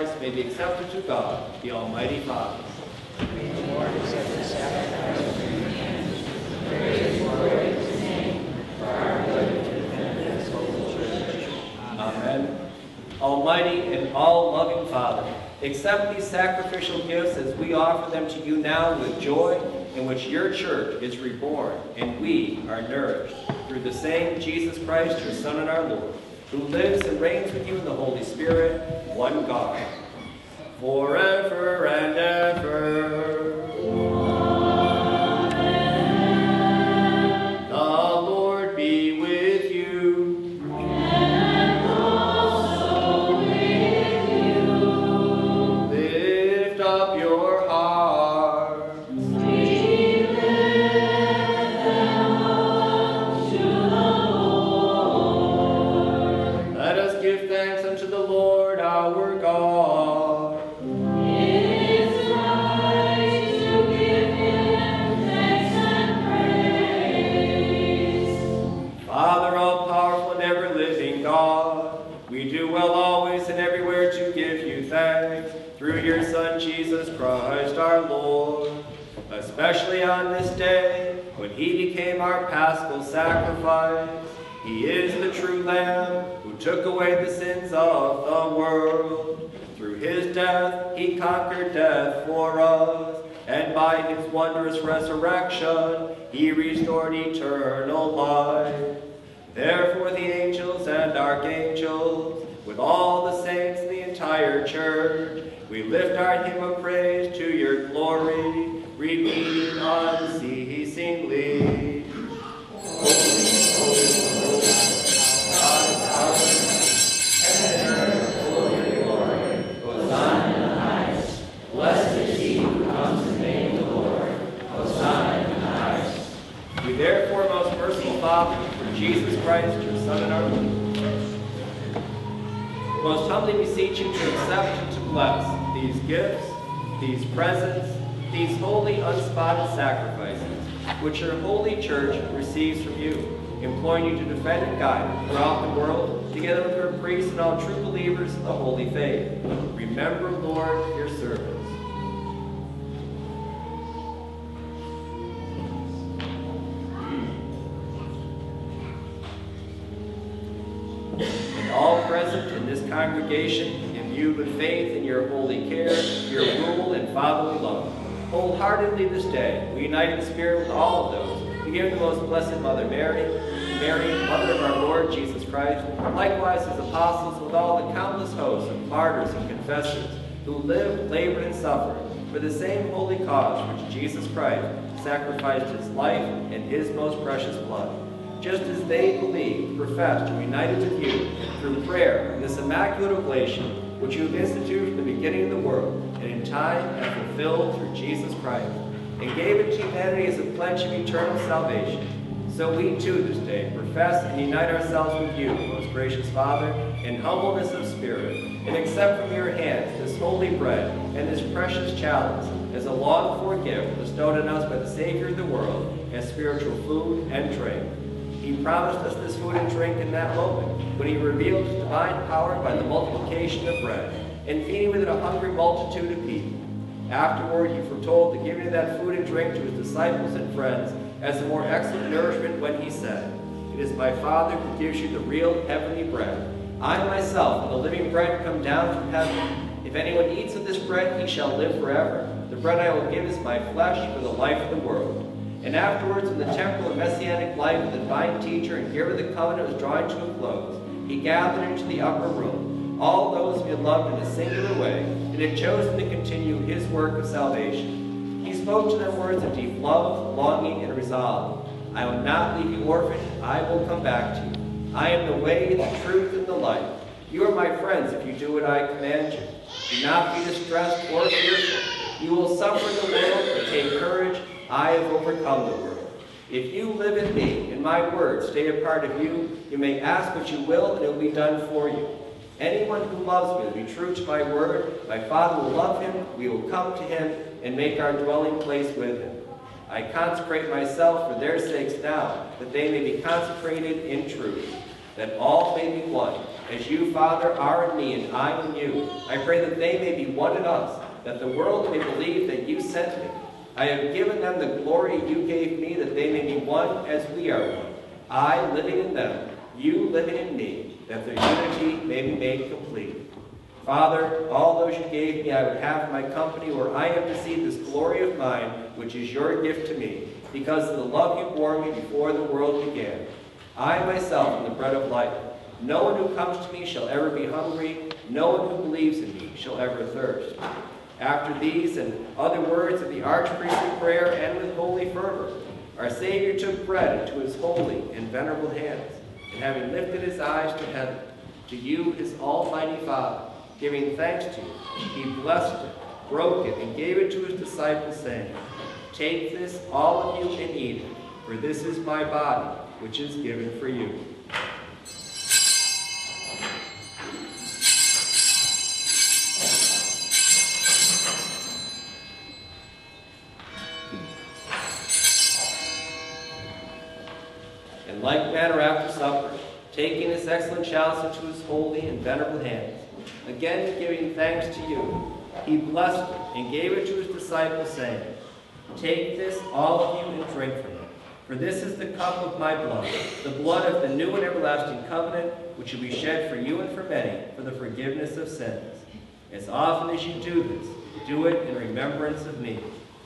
sacrifice may be accepted to God, the Almighty Father. May the Lord accept the sacrifice from your hands. Praise and glory to his name, for our good and to defend his holy church. Amen. Almighty and all-loving Father, accept these sacrificial gifts as we offer them to you now with joy, in which your church is reborn and we are nourished through the same Jesus Christ, your Son and our Lord, who lives and reigns with you in the Holy Spirit, one God, forever and ever. Amen. The Lord be with you. And also with you. Lift up your hearts. We lift them up to the Lord. Let us give thanks unto the Lord our God. It is right to give him thanks and praise. Father, all-powerful and ever-living God, we do well always and everywhere to give you thanks through your Son, Jesus Christ our Lord, especially on this day when he became our paschal sacrifice. He is the true Lamb who took away the sins of the world. Through his death, he conquered death for us, and by his wondrous resurrection, he restored eternal life. Therefore, the angels and archangels, with all the saints and the entire church, we lift our hymn of praise to your glory, repeating unceasingly. Holy, holy, holy, God of power, heaven and earth are full of your glory. Hosanna in the highest. Blessed is he who comes in the name of the Lord. Hosanna in the highest. We therefore, most merciful Father, through Jesus Christ, your Son and our Lord, most humbly beseech you to accept and to bless these gifts, these presents, these holy unspotted sacrifices, which your holy church receives from you, imploring you to defend and guide throughout the world, together with her priests and all true believers of the holy faith. Remember, Lord, your servants. And all present in this congregation, imbued with faith in your holy care, your rule and fatherly love, wholeheartedly this day, we unite in spirit with all of those who give the most blessed Mother Mary, Mother of our Lord Jesus Christ, likewise his apostles, with all the countless hosts of martyrs and confessors who lived, labored, and suffered for the same holy cause which Jesus Christ sacrificed his life and his most precious blood. Just as they believed, professed, and united with you through prayer in this immaculate oblation, which you have instituted from the beginning of the world, and in time have fulfilled through Jesus Christ, and gave it to humanity as a pledge of eternal salvation. So we too this day profess and unite ourselves with you, most gracious Father, in humbleness of spirit, and accept from your hands this holy bread and this precious chalice as a longed-for gift bestowed on us by the Savior of the world as spiritual food and drink. He promised us this food and drink in that moment when he revealed his divine power by the multiplication of bread and feeding with it a hungry multitude of people. Afterward, he foretold the giving of that food and drink to his disciples and friends as a more excellent nourishment when he said, "It is my Father who gives you the real heavenly bread. I myself am the living bread come down from heaven. If anyone eats of this bread, he shall live forever. The bread I will give is my flesh for the life of the world." And afterwards, in the temple of messianic life, the divine teacher and giver of the covenant was drawing to a close, he gathered into the upper room all those he had loved in a singular way and had chosen to continue his work of salvation. He spoke to them words of deep love, longing, and resolve. "I will not leave you orphaned. I will come back to you. I am the way, the truth, and the life. You are my friends if you do what I command you. Do not be distressed or fearful. You will suffer in the world, but take courage. I have overcome the world. If you live in me, and my words stay a part of you, you may ask what you will, and it will be done for you. Anyone who loves me will be true to my word. My Father will love him. We will come to him and make our dwelling place with him. I consecrate myself for their sakes now, that they may be consecrated in truth, that all may be one, as you, Father, are in me and I in you. I pray that they may be one in us, that the world may believe that you sent me. I have given them the glory you gave me, that they may be one as we are one. I living in them, you living in me, that their unity may be made complete. Father, all those you gave me I would have in my company, where I am to see this glory of mine, which is your gift to me, because of the love you bore me before the world began. I myself am the bread of life. No one who comes to me shall ever be hungry. No one who believes in me shall ever thirst. After these and other words of the archpriestly prayer and with holy fervor, our Savior took bread into his holy and venerable hands, and having lifted his eyes to heaven, to you, his almighty Father, giving thanks to you, he blessed it, broke it, and gave it to his disciples, saying, "Take this, all of you, and eat it, for this is my body, which is given for you." In like manner after supper, taking this excellent chalice into his holy and venerable hands, again giving thanks to you, he blessed it and gave it to his disciples, saying, "Take this, all of you, and drink from it. For this is the cup of my blood, the blood of the new and everlasting covenant, which will be shed for you and for many for the forgiveness of sins. As often as you do this, do it in remembrance of me."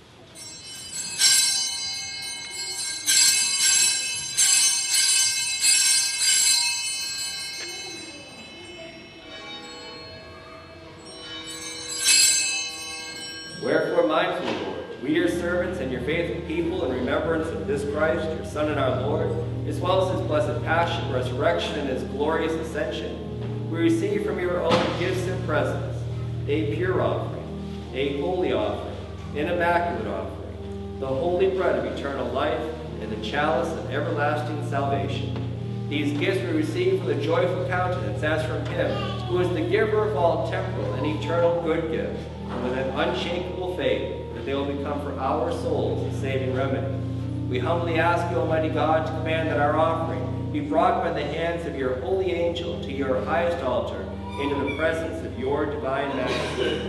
Wherefore, mindful, Lord, we your servants and your faithful people, in remembrance of this Christ, your Son and our Lord, as well as his blessed passion, resurrection, and his glorious ascension, we receive from your own gifts and presents, a pure offering, a holy offering, an immaculate offering, the holy bread of eternal life, and the chalice of everlasting salvation. These gifts we receive with a joyful countenance, as from him, who is the giver of all temporal and eternal good gifts, and with an unshakable faith, that they will become for our souls a saving remedy. We humbly ask you, Almighty God, to command that our offering be brought by the hands of your holy angel to your highest altar, into the presence of your divine majesty.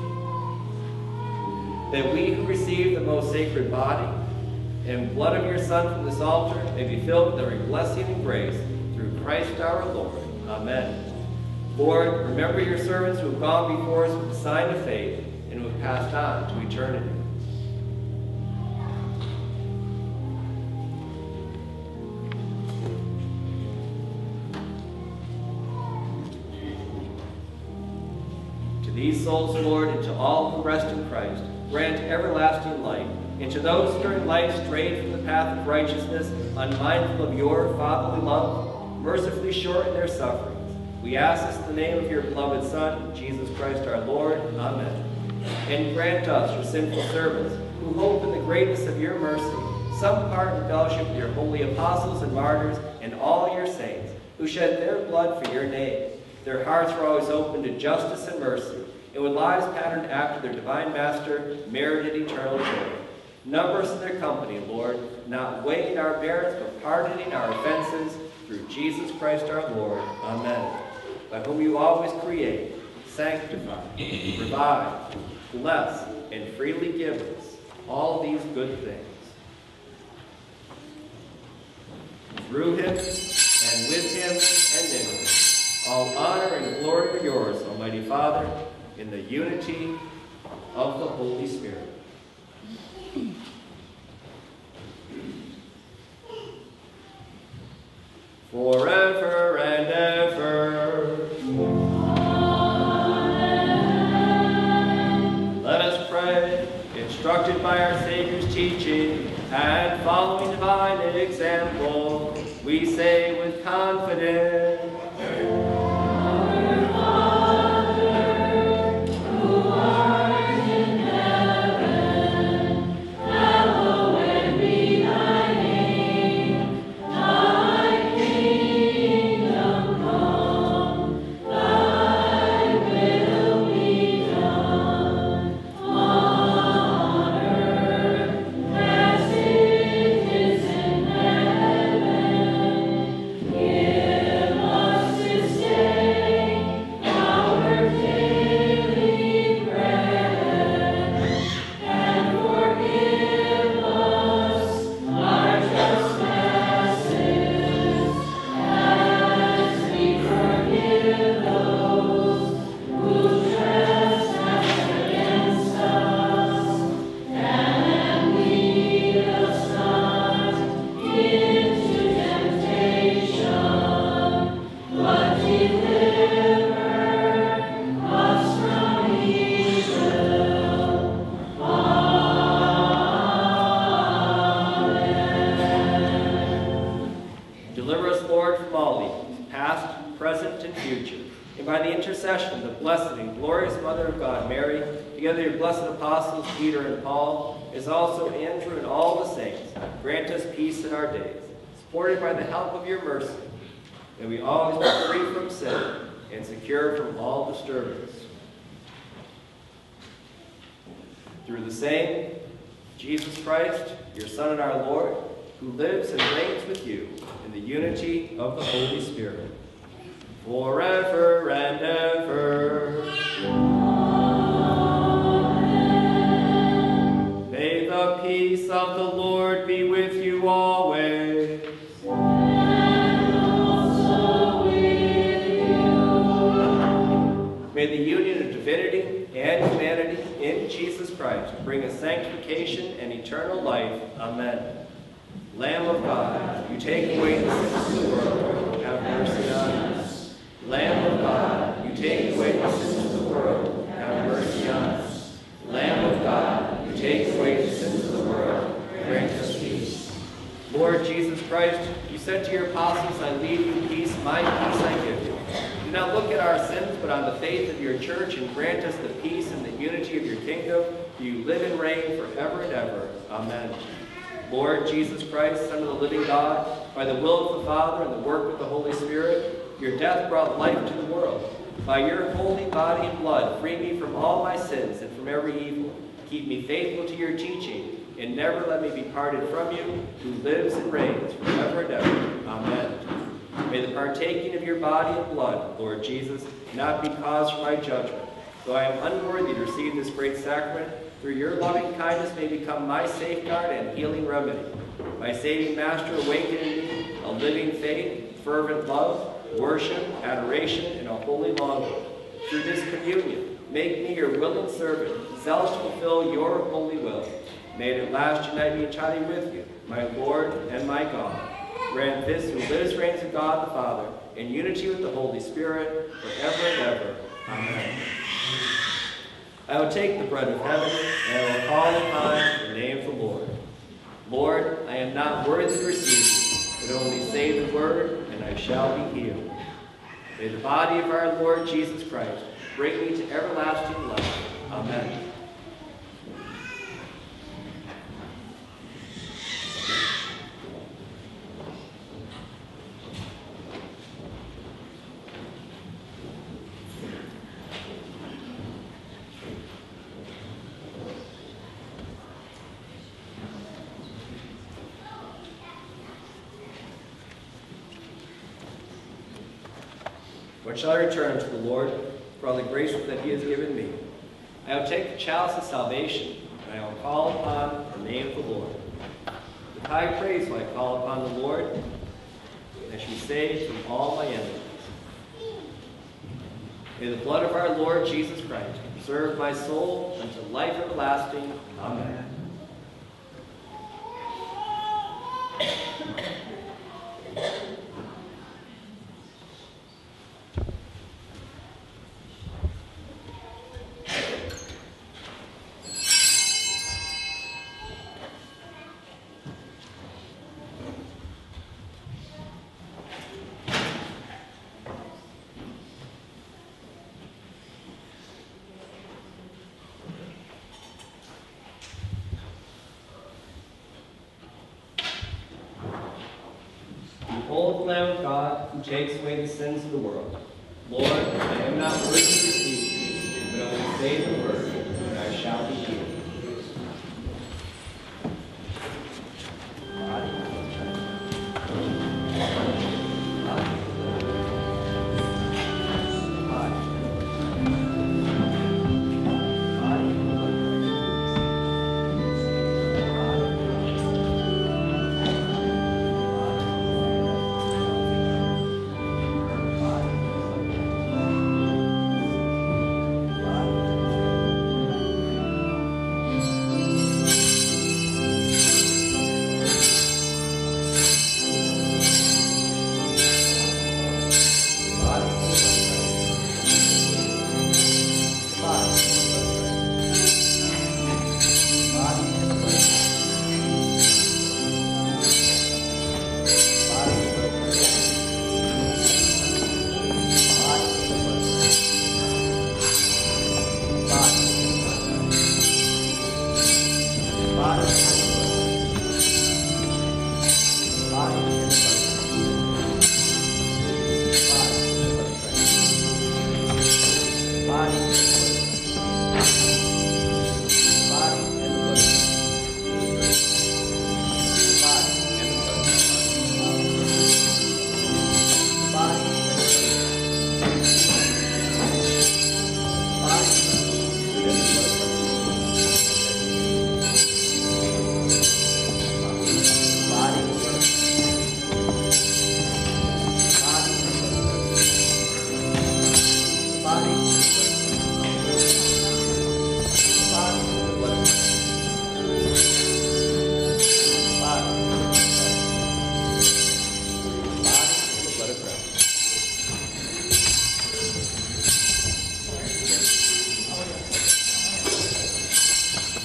That we who receive the most sacred body and blood of your Son from this altar may be filled with every blessing and grace, through Christ our Lord. Amen. Lord, remember your servants who have gone before us with the sign of faith and who have passed on to eternity. To these souls, Lord, and to all who rest in Christ, grant everlasting life, and to those who during life strayed from the path of righteousness, unmindful of your fatherly love, mercifully shorten their sufferings. We ask this in the name of your beloved Son, Jesus Christ our Lord. Amen. And grant us, your sinful servants, who hope in the greatness of your mercy, some part in fellowship with your holy apostles and martyrs, and all your saints, who shed their blood for your name. Their hearts were always open to justice and mercy, and with lives patterned after their divine Master, merited eternal joy. Number us in their company, Lord, not weighing our merits, but pardoning our offenses, through Jesus Christ our Lord. Amen. By whom you always create, sanctify, revive, bless, and freely give us all these good things. Through him, and with him, and in him, all honor and glory are yours, Almighty Father, in the unity of the Holy Spirit. Forever and ever. Amen. Let us pray, instructed by our Savior's teaching and following divine example, we say with confidence, Give of God Mary, together your blessed apostles Peter and Paul, as also Andrew and all the saints, grant us peace in our days, supported by the help of your mercy, that we always be free from sin and secure from all disturbance. Through the same Jesus Christ, your Son and our Lord, who lives and reigns with you in the unity of the Holy Spirit, forever and ever. Amen. May the peace of the Lord be with you always. And also with you. May the union of divinity and humanity in Jesus Christ bring us sanctification and eternal life. Amen. Lamb of God, you take away the sins of the world, have mercy on us. Lamb of God, you take away the sins of the world, have mercy on us. Lamb of God, you take away the sins of the world, grant us peace. Lord Jesus Christ, you said to your apostles, I leave you peace, my peace I give you. Do not look at our sins, but on the faith of your church, and grant us the peace and the unity of your kingdom. You live and reign forever and ever. Amen. Lord Jesus Christ, Son of the living God, by the will of the Father and the work of the Holy Spirit, your death brought life to the world. By your holy body and blood, free me from all my sins and from every evil. Keep me faithful to your teaching, and never let me be parted from you, who lives and reigns forever and ever. Amen. May the partaking of your body and blood, Lord Jesus, not be cause for my judgment. Though I am unworthy to receive this great sacrament, through your loving kindness may become my safeguard and healing remedy. My saving Master, awaken in me a living faith, fervent love, worship, adoration, and a holy longing. Through this communion, make me your willing servant, zealous to fulfill your holy will. May it at last unite me entirely with you, my Lord and my God. Grant this who lives, reigns with God the Father, in unity with the Holy Spirit, forever and ever. Amen. I will take the bread of heaven, and I will call upon the name of the Lord. Lord, I am not worthy to receive you, but only say the word, and I shall be healed. May the body of our Lord Jesus Christ bring me to everlasting life. Amen. When shall I return to the Lord for all the grace that he has given me? I will take the chalice of salvation, and I will call upon the name of the Lord. With high praise will I call upon the Lord, and I shall save from all my enemies. May the blood of our Lord Jesus Christ preserve my soul unto life everlasting. Amen. Behold the Lamb of God, who takes away the sins of the world. Lord, I am not worthy to receive you, but only say the word, and I shall be healed.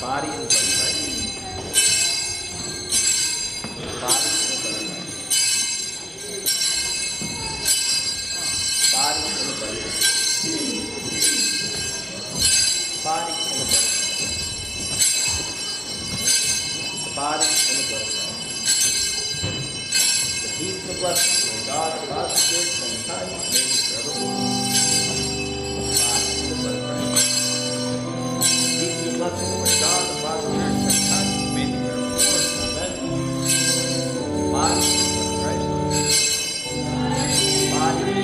body and the blood of Christ. Body and the blood of Christ. Body and the blood of Christ. Body and the blood of Christ. The body and the blood of Christ. The peace and the blessing of God, the Father, Spirit, and the time, may be forevermore. The body and the blood of Christ. The peace and the blessing of God, the Father, Spirit, and the time, may be forevermore. Amen. The body and the blood of Christ. The body and the blood of Christ.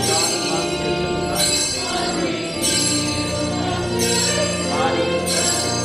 Body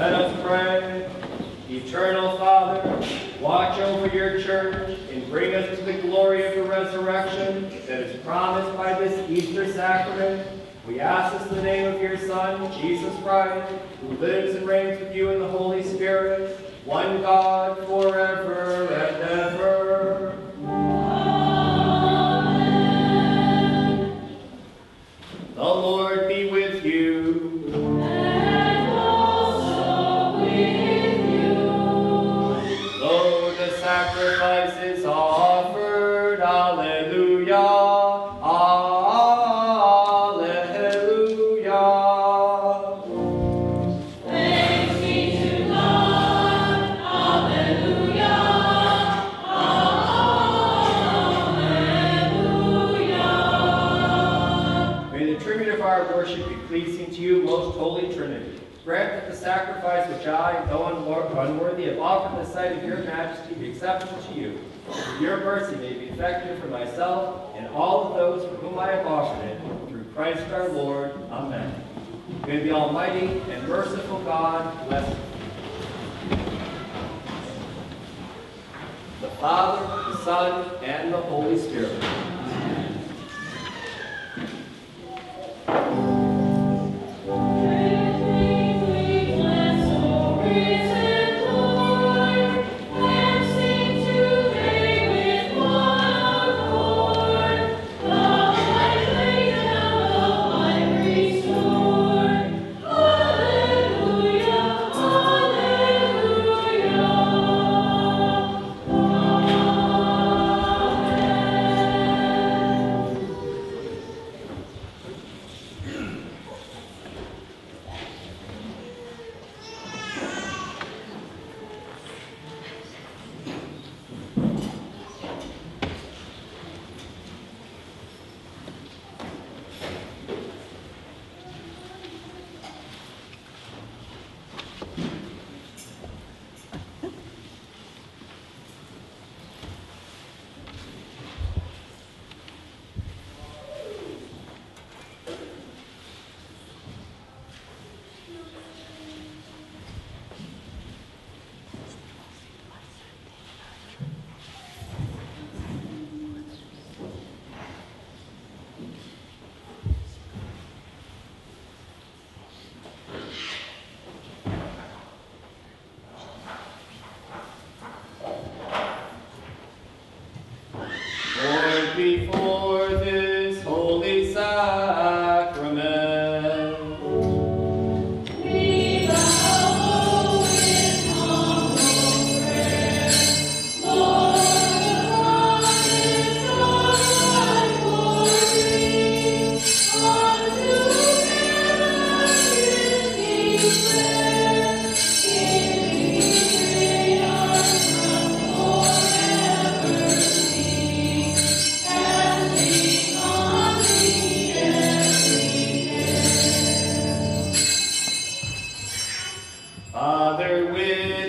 Let us pray. Eternal Father, watch over your church and bring us to the glory of the resurrection that is promised by this Easter sacrament. We ask this in the name of your Son, Jesus Christ, who lives and reigns with you in the Holy Spirit, one God, forever and ever. Amen. The Lord be with you. And also with you. Lo, the sacrifice is offered. Alleluia. Thanks be to God. Alleluia. Alleluia. May the tribute of our worship be pleasing to you, most holy Trinity. Grant that the sacrifice which I, though unworthy, have offered in the sight of your majesty, be acceptable to you. That your mercy may be effective for myself and all of those for whom I have offered it, through Christ our Lord. Amen. May the Almighty and merciful God bless you. The Father, the Son, and the Holy Spirit. Before this holy sacrament, We bow with humble prayer. Lord, the promise of thy glory, unto generations declare. Give me great trust forever be, casting on thee every care. Father, with